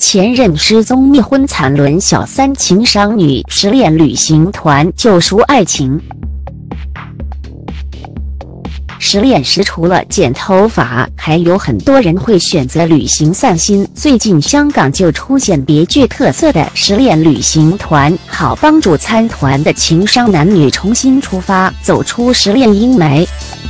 前任失踪、密婚、惨沦、小三、情伤女、失恋旅行团、救赎爱情。失恋时除了剪头发，还有很多人会选择旅行散心。最近香港就出现别具特色的失恋旅行团，好帮助参团的情伤男女重新出发，走出失恋阴霾。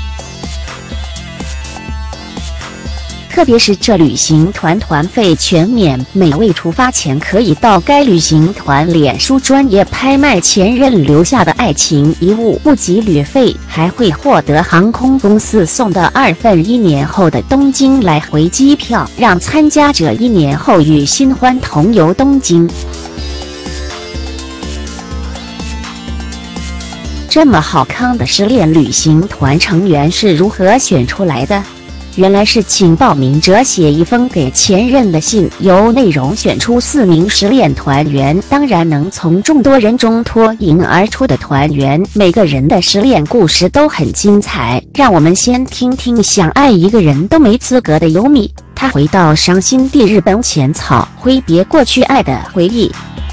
特别是这旅行团团费全免，每位出发前可以到该旅行团脸书专页拍卖前任留下的爱情遗物，不及旅费，还会获得航空公司送的2份1年后的东京来回机票，让参加者1年后与新欢同游东京。这么好康的失恋旅行团成员是如何选出来的？原来是请报名者写一封给前任的信，由内容选出4名失恋团员，当然能从众多人中脱颖而出的团员，每个人的失恋故事都很精彩。让我们先听听想爱一个人都没资格的优米，他回到伤心地日本浅草，挥别过去爱的回忆。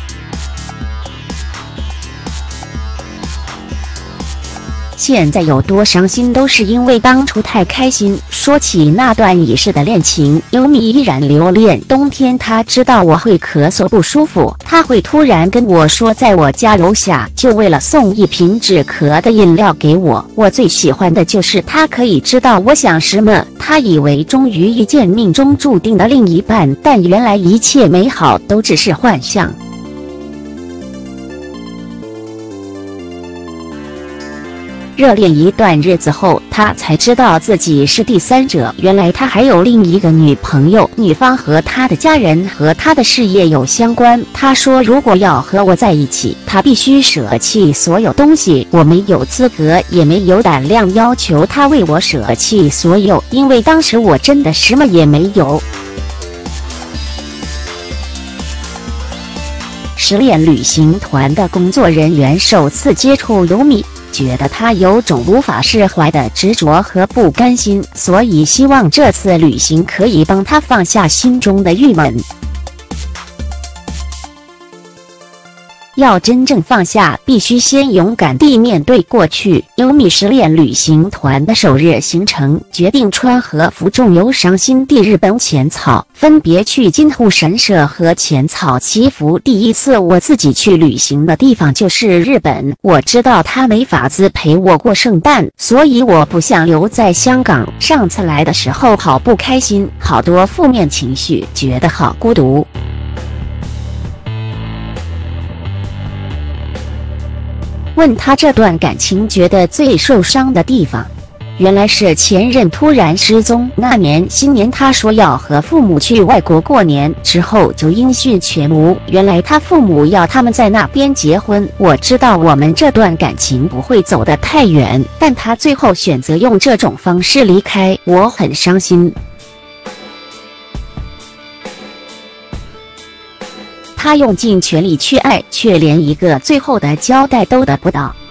现在有多伤心，都是因为当初太开心。说起那段已逝的恋情，优米依然留恋。冬天他知道我会咳嗽不舒服，他会突然跟我说，在我家楼下，就为了送一瓶止咳的饮料给我。我最喜欢的就是他可以知道我想什么。他以为终于遇见命中注定的另一半，但原来一切美好都只是幻象。热恋一段日子后，他才知道自己是第三者。原来他还有另一个女朋友，女方和他的家人和他的事业有相关。他说，如果要和我在一起，他必须舍弃所有东西。我没有资格，也没有胆量要求他为我舍弃所有，因为当时我真的什么也没有。失恋旅行团的工作人员首次接触优米，觉得他有种无法释怀的执着和不甘心，所以希望这次旅行可以帮他放下心中的郁闷。要真正放下，必须先勇敢地面对过去。优米失恋旅行团的首日行程，决定穿和服重游伤心地日本浅草，分别去金户神社和浅草祈福。第一次我自己去旅行的地方就是日本，我知道他没法子陪我过圣诞，所以我不想留在香港。上次来的时候好不开心，好多负面情绪，觉得好孤独。问他这段感情觉得最受伤的地方，原来是前任突然失踪。那年新年他说要和父母去外国过年，之后就音讯全无。原来他父母要他们在那边结婚。我知道我们这段感情不会走得太远，但他最后选择用这种方式离开，我很伤心。他用尽全力去爱，却连一个最后的交代都得不到。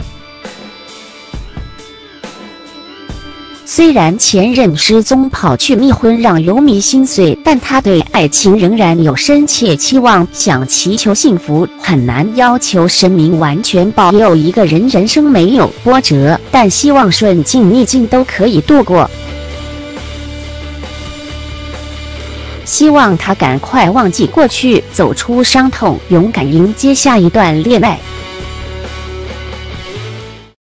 虽然前任失踪跑去密婚让优米心碎，但他对爱情仍然有深切期望，想祈求幸福。很难要求神明完全保佑一个人人生没有波折，但希望顺境逆境都可以度过。希望他赶快忘记过去，走出伤痛，勇敢迎接下一段恋爱。